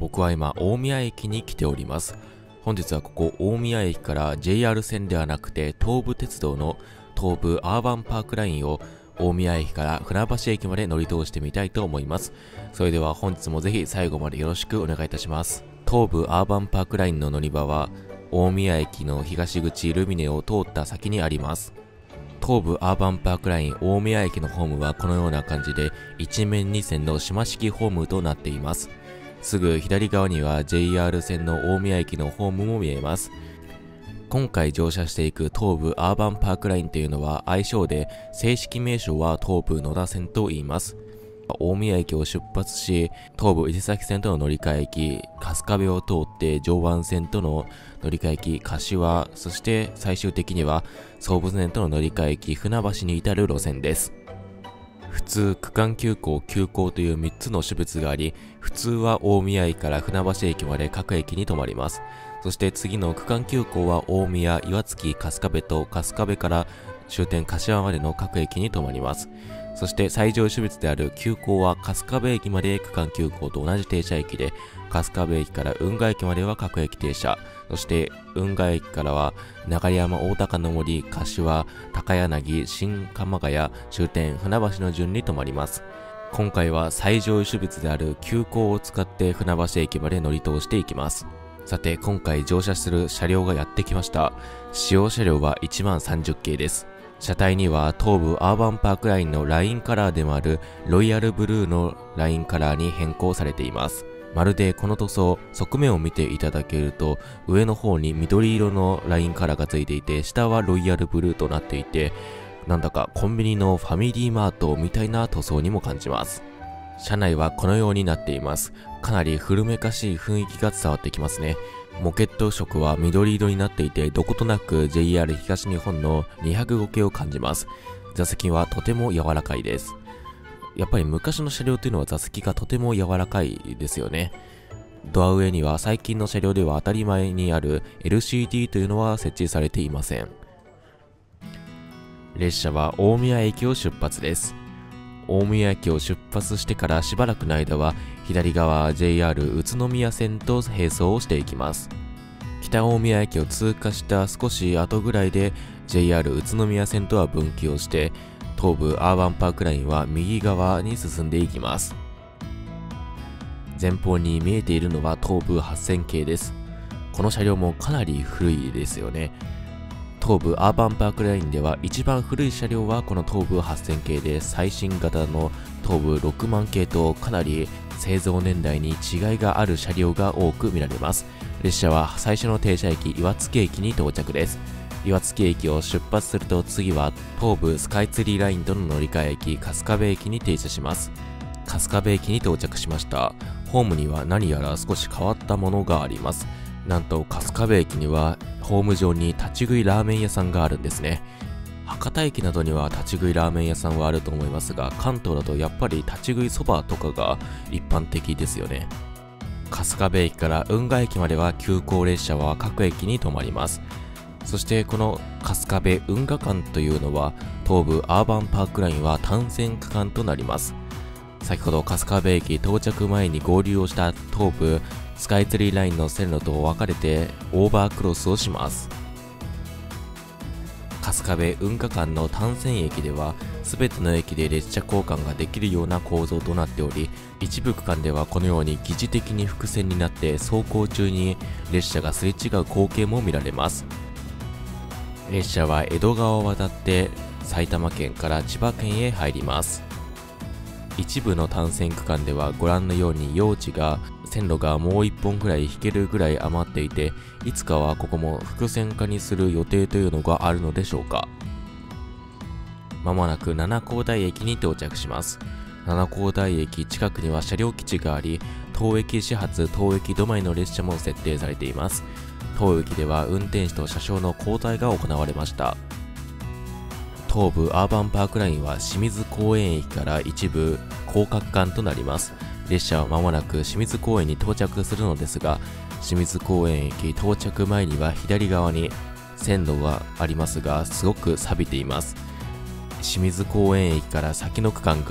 僕は今大宮駅に来ております。本日はここ大宮駅から JR 線ではなくて東武鉄道の東武アーバンパークラインを大宮駅から船橋駅まで乗り通してみたいと思います。それでは本日もぜひ最後までよろしくお願いいたします。東武アーバンパークラインの乗り場は大宮駅の東口ルミネを通った先にあります。東武アーバンパークライン大宮駅のホームはこのような感じで一面二線の島式ホームとなっています。すぐ左側には JR 線の大宮駅のホームも見えます。今回乗車していく東武アーバンパークラインというのは愛称で正式名称は東武野田線と言います。大宮駅を出発し東武伊勢崎線との乗り換え駅春日部を通って常磐線との乗り換え駅柏、そして最終的には総武線との乗り換え駅船橋に至る路線です。普通、区間急行、急行という3つの種別があり、普通は大宮駅から船橋駅まで各駅に停まります。そして次の区間急行は大宮、岩槻、春日部と春日部から終点柏までの各駅に停まります。そして最上種別である急行は春日部駅まで区間急行と同じ停車駅で、春日部駅から運河駅までは各駅停車、そして運河駅からは流山、大高の森、柏、高柳、新鎌ヶ谷、終点船橋の順に停まります。今回は最上種別である急行を使って船橋駅まで乗り通していきます。さて今回乗車する車両がやってきました。使用車両は130系です。車体には東武アーバンパークラインのラインカラーでもあるロイヤルブルーのラインカラーに変更されています。まるでこの塗装、側面を見ていただけると上の方に緑色のラインカラーがついていて、下はロイヤルブルーとなっていて、なんだかコンビニのファミリーマートみたいな塗装にも感じます。車内はこのようになっています。かなり古めかしい雰囲気が伝わってきますね。モケット色は緑色になっていて、どことなく JR 東日本の205系を感じます。座席はとても柔らかいです。やっぱり昔の車両というのは座席がとても柔らかいですよね。ドア上には最近の車両では当たり前にある LCD というのは設置されていません。列車は大宮駅を出発です。大宮駅を出発してからしばらくの間は左側 JR 宇都宮線と並走をしていきます。北大宮駅を通過した少し後ぐらいで JR 宇都宮線とは分岐をして東武アーバンパークラインは右側に進んでいきます。前方に見えているのは東武8000系です。この車両もかなり古いですよね。東武アーバンパークラインでは一番古い車両はこの東武8000系で、最新型の東武6万系とかなり製造年代に違いがある車両が多く見られます。列車は最初の停車駅岩槻駅に到着です。岩槻駅を出発すると次は東武スカイツリーラインとの乗り換え駅春日部駅に停車します。春日部駅に到着しました。ホームには何やら少し変わったものがあります。なんと春日部駅にはホーム上に立ち食いラーメン屋さんがあるんですね。博多駅などには立ち食いラーメン屋さんはあると思いますが、関東だとやっぱり立ち食いそばとかが一般的ですよね。春日部駅から運河駅までは急行列車は各駅に停まります。そしてこの春日部運河間というのは東武アーバンパークラインは単線区間となります。先ほど春日部駅到着前に合流をした東武スカイツリーラインの線路と分かれてオーバークロスをします。春日部運河間の単線駅では全ての駅で列車交換ができるような構造となっており、一部区間ではこのように疑似的に複線になって走行中に列車がすれ違う光景も見られます。列車は江戸川を渡って埼玉県から千葉県へ入ります。一部の単線区間ではご覧のように用地が線路がもう一本ぐらい引けるぐらい余っていて、いつかはここも複線化にする予定というのがあるのでしょうか。まもなく七高台駅に到着します。七高台駅近くには車両基地があり、当駅始発、当駅止まりの列車も設定されています。当駅では運転士と車掌の交代が行われました。東武アーバンパークラインは清水公園駅から一部降格間となります。列車は間もなく清水公園に到着するのですが、清水公園駅到着前には左側に線路がありますが、すごく錆びています。清水公園駅から先の区間が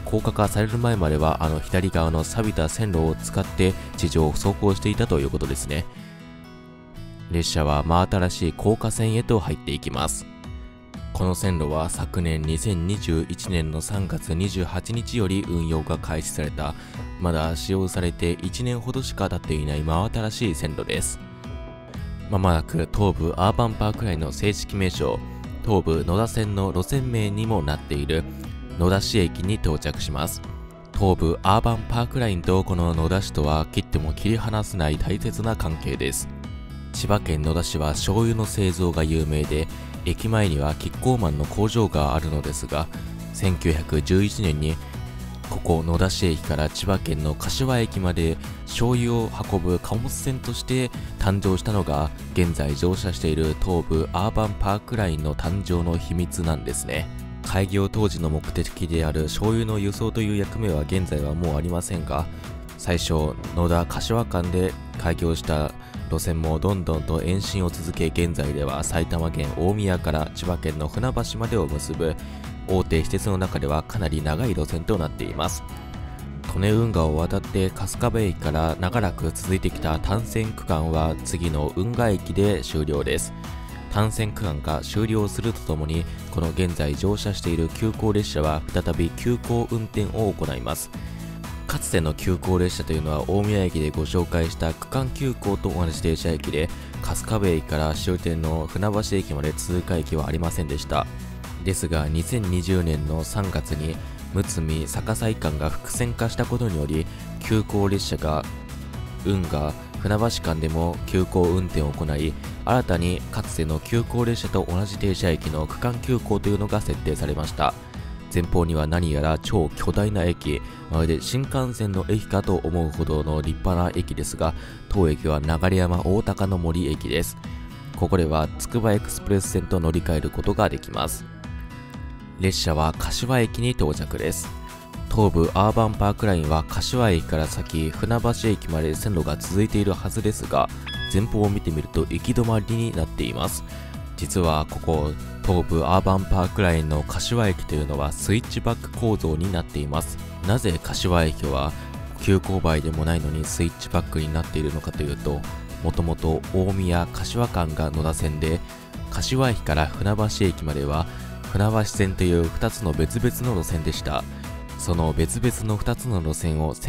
高架化される前までは左側の錆びた線路を使って地上を走行していたということですね。列車は真新しい高架線へと入っていきます。この線路は昨年2021年の3月28日より運用が開始された、まだ使用されて1年ほどしか経っていない真新しい線路です。まもなく東武アーバンパークラインの正式名称、東武野田線の路線名にもなっている野田市駅に到着します。東武アーバンパークラインとこの野田市とは切っても切り離せない大切な関係です。千葉県野田市は醤油の製造が有名で、駅前にはキッコーマンの工場があるのですが、1911年にここ野田市駅から千葉県の柏駅まで醤油を運ぶ貨物船として誕生したのが、現在乗車している東武アーバンパークラインの誕生の秘密なんですね。開業当時の目的である醤油の輸送という役目は現在はもうありませんが、最初野田柏間で開業した路線もどんどんと延伸を続け、現在では埼玉県大宮から千葉県の船橋までを結ぶ大手私鉄の中ではかなり長い路線となっています。利根運河を渡って春日部駅から長らく続いてきた単線区間は次の運河駅で終了です。単線区間が終了するとともに、この現在乗車している急行列車は再び急行運転を行います。かつての急行列車というのは大宮駅でご紹介した区間急行と同じ停車駅で、春日部駅から終点の船橋駅まで通過駅はありませんでした。ですが2020年の3月にむ見逆西間が複線化したことにより、急行列車が運河船橋間でも急行運転を行い、新たにかつての急行列車と同じ停車駅の区間急行というのが設定されました。前方には何やら超巨大な駅、まるで新幹線の駅かと思うほどの立派な駅ですが、当駅は流山大高の森駅です。ここではつくばエクスプレス線と乗り換えることができます。列車は柏駅に到着です。東武アーバンパークラインは柏駅から先船橋駅まで線路が続いているはずですが、前方を見てみると行き止まりになっています。実はここ東武アーバンパークラインの柏駅というのはスイッチバック構造になっています。なぜ柏駅は急勾配でもないのにスイッチバックになっているのかというと、もともと大宮柏間が野田線で、柏駅から船橋駅までは船橋線という2つの別々の路線でした。その別々の2つの路線を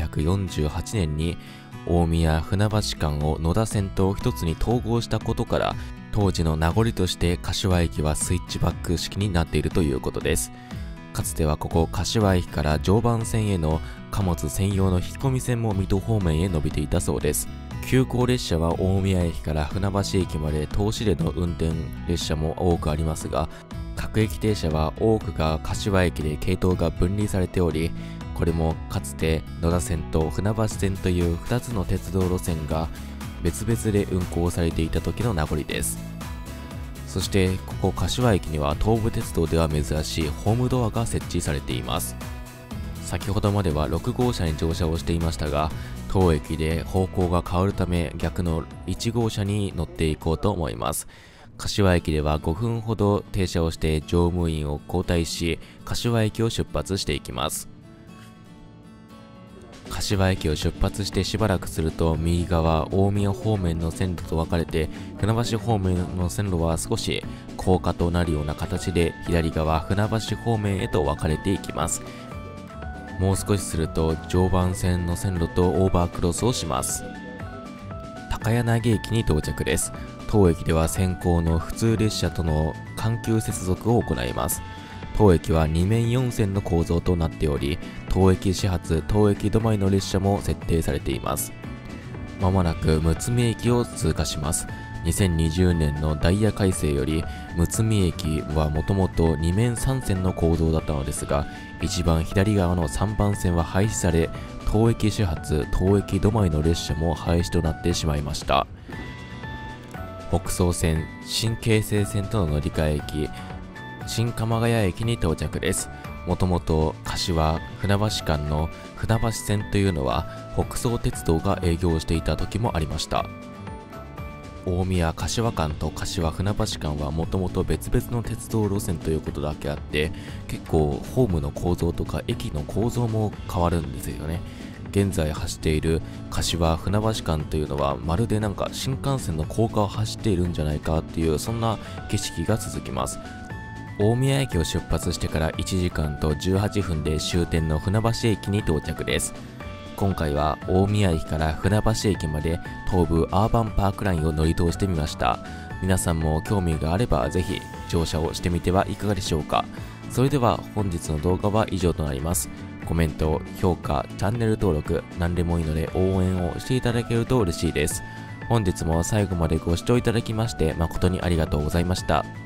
1948年に大宮船橋間を野田線と1つに統合したことから、当時の名残として柏駅はスイッチバック式になっているということです。かつてはここ柏駅から常磐線への貨物専用の引き込み線も水戸方面へ伸びていたそうです。急行列車は大宮駅から船橋駅まで通しでの運転列車も多くありますが、各駅停車は多くが柏駅で系統が分離されており、これもかつて野田線と船橋線という2つの鉄道路線が別々で運行されていた時の名残です。そしてここ柏駅には東武鉄道では珍しいホームドアが設置されています。先ほどまでは6号車に乗車をしていましたが、当駅で方向が変わるため逆の1号車に乗っていこうと思います。柏駅では5分ほど停車をして乗務員を交代し、柏駅を出発していきます。柏駅を出発してしばらくすると、右側大宮方面の線路と分かれて、船橋方面の線路は少し高架となるような形で、左側船橋方面へと分かれていきます。もう少しすると常磐線の線路とオーバークロスをします。高柳駅に到着です。当駅では先行の普通列車との緩急接続を行います。当駅は2面4線の構造となっており、当駅始発、当駅止まりの列車も設定されています。まもなくむつみ駅を通過します。2020年のダイヤ改正より、むつみ駅はもともと2面3線の構造だったのですが、一番左側の3番線は廃止され、当駅始発、当駅止まりの列車も廃止となってしまいました。北総線、新京成線との乗り換え駅、新鎌ヶ谷駅に到着です。もともと柏船橋間の船橋線というのは北総鉄道が営業していた時もありました。 大宮柏間と柏船橋間はもともと別々の鉄道路線ということだけあって、結構ホームの構造とか駅の構造も変わるんですよね。現在走っている柏船橋間というのはまるでなんか新幹線の高架を走っているんじゃないかっていう、そんな景色が続きます。大宮駅を出発してから1時間と18分で終点の船橋駅に到着です。今回は大宮駅から船橋駅まで東武アーバンパークラインを乗り通してみました。皆さんも興味があればぜひ乗車をしてみてはいかがでしょうか。それでは本日の動画は以上となります。コメント、評価、チャンネル登録、何でもいいので応援をしていただけると嬉しいです。本日も最後までご視聴いただきまして誠にありがとうございました。